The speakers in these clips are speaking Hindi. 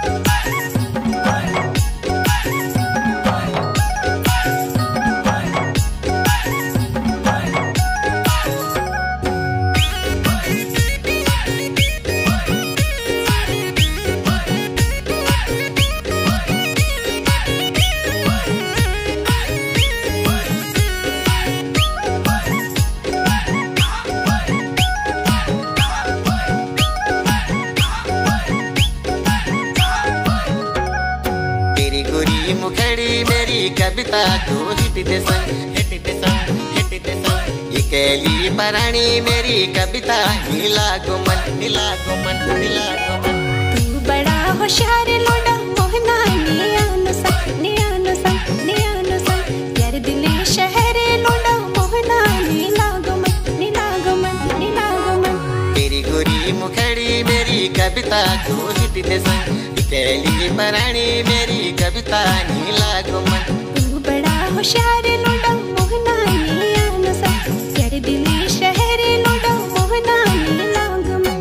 मुखड़ी मेरी कविता को हिट दे संग, हिट दे संग, हिट दे संग। ये कैली परानी मेरी कविता नीला गुमन, नीला गुमन, नीला गुमन। तू बड़ा होशियार लोड़ा मोहना नियानो संग, नियानो संग, नियानो संग। यार दिल्ली शहर लोड़ा मोहना नीला गुमन, नीला गुमन, नीला गुमन। तेरी गोरी मुखड़ी मेरी कविता को हिट दे संग, कैली परानी मेरी कविता नीला गुमन। तू बड़ा होशियार लोड़ा मोहना नियानो संग। यार दिल्ली शहर लोड़ा मोहना नीला गुमन।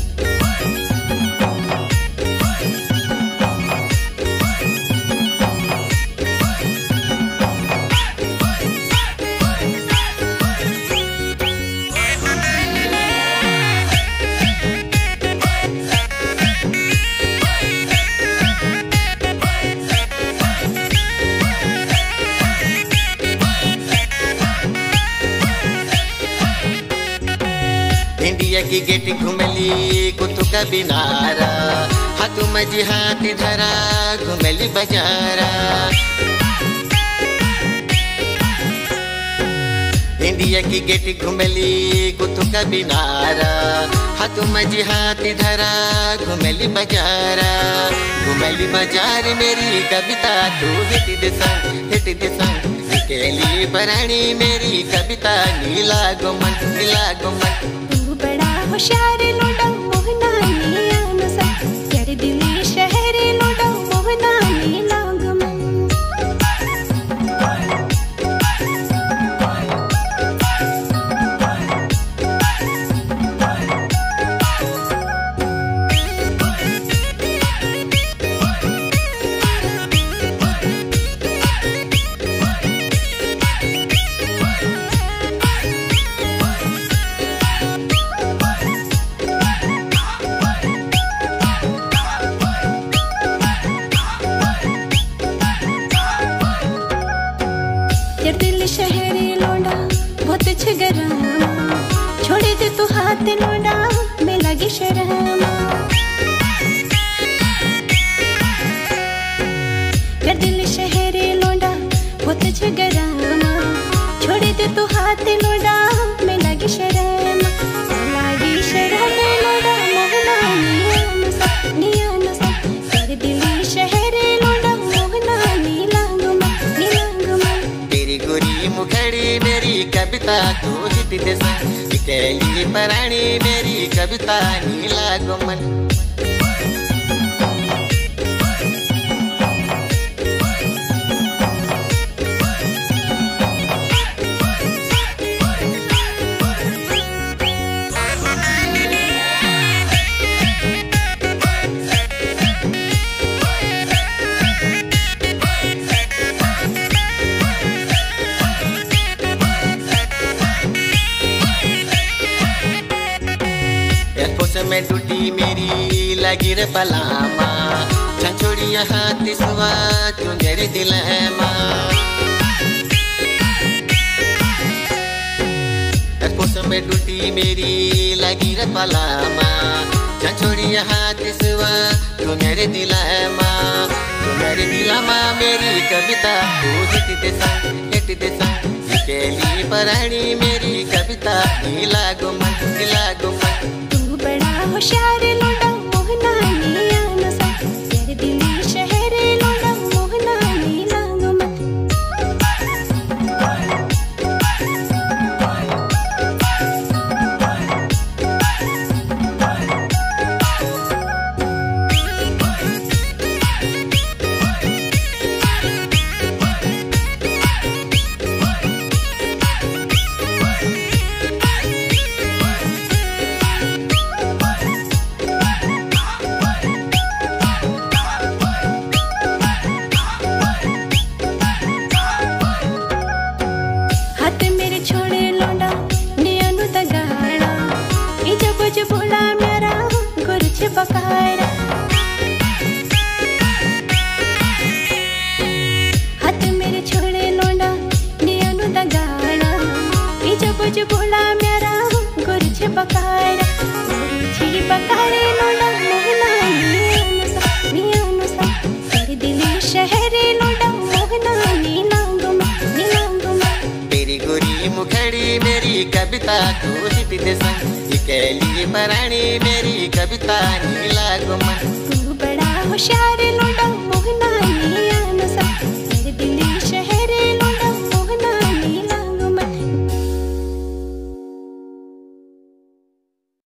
इंडिया की गेट घुमली कुतु का बिनारा, हाथों में जी हाथ धरा घुमली बजारा। इंडिया की गेट घुमली कुतु का बिनारा, हाथों में जी हाथ धरा घुमली बजारा। घुमली बाजार मेरी कविता तू हिट दे संग, हिट दे संग। कैली परानी मेरी कविता नीला गुमन, नीला गुमन। बड़ा होशियार लोड़ा मोहना नियानो संग। यार दिल्ली शहर लोड़ा मोहना नीला गुमन। यार दिल्ली शहर लोड़ा बहुत छगरामा, छोड़े दे तू हाथ लोड़ा मैं लगी शर्मा। यार दिल्ली शहर लोड़ा बहुत छगरामा, छोड़े दे तू हाथ लोड़ा मैं लगी शर्मा। लगी शर्मा लोड़ा मोहना नियानो संग, नियानो संग। यार दिल्ली शहर लोड़ा मोहना नीला गुमन, नीला गुमन। तेरी गोरी मुखड़ी मेरी कविता को हिट दे संग, कैली परानी मेरी कविता नीला गुमन। में टूटी मेरी लगी रे पलामा, छछोड़िया हाथ सुवा तू मेरे दिलमा। में टूटी मेरी लगी रे पलामा, छछोड़िया हाथ सुवा तू मेरे दिलमा। तू मेरे दिलमा मेरी कविता तू हिट दे संग, हिट दे संग। कैली परानी मेरी कविता नीला गुमन, नीला गुमन। बड़ा होशियार लोड़ा मोहना नियानो संग। यार दिल्ली शहर लोड़ा मोहना नीला गुमन। बकारा हाथ मेरे छोड़े लोंडा नियानु दगाड़ा पीछे बुझ बोला मेरा गुरु छे बकारा लोंडा मोहना नियानु सा कर दिली शहरे लोंडा मोहना नीलांगुमा तेरी गोरी मुखड़ी मेरी कविता को हित दे संग इकेली पराणी मेरी कविता नीला गुमा तू बड़ा होशियार लोंडा मोहना